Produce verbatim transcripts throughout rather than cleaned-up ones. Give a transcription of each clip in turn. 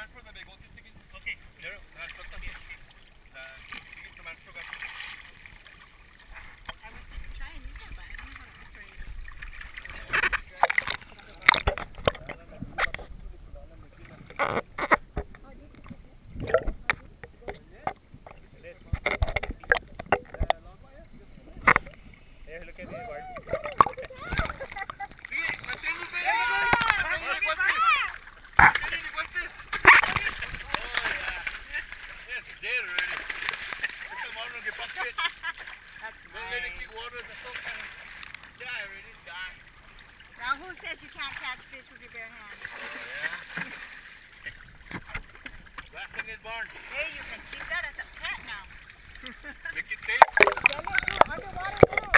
transfer the bag. Okay. There, transfer the bag. The ticket transfer the bag. I was going to try and use that, but I don't know how to operate it. Now who says you can't catch fish with your bare hands? Yeah. Last thing is born. Hey, you can keep that as a pet now. Make it taste. Underwater too.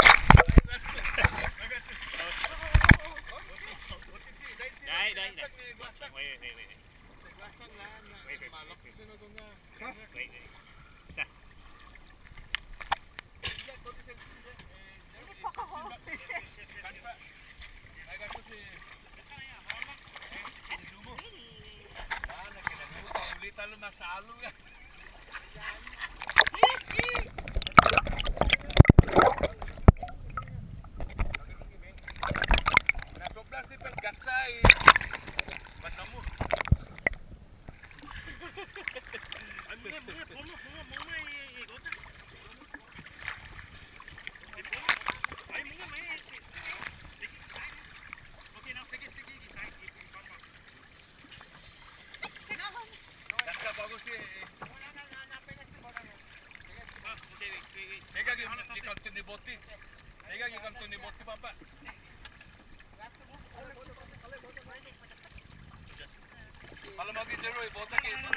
Đây, đây, đây. Wait, wait, wait, wait. Wait, wait, wait. Wait, wait. Isa. Maybe poke a hole. Talo masalo ya. Natoplas ni pesgatsay. Matamo. Ay, mira, mira, ponlo, ponlo, ponlo y gota. Ay, mira, mira ese. Okay, now take it, take it, take it. Daksa bagus sih. Ega gi kanto ni boti. Ega gi kanto ni boti papa. Kalau mau gitu, botak itu.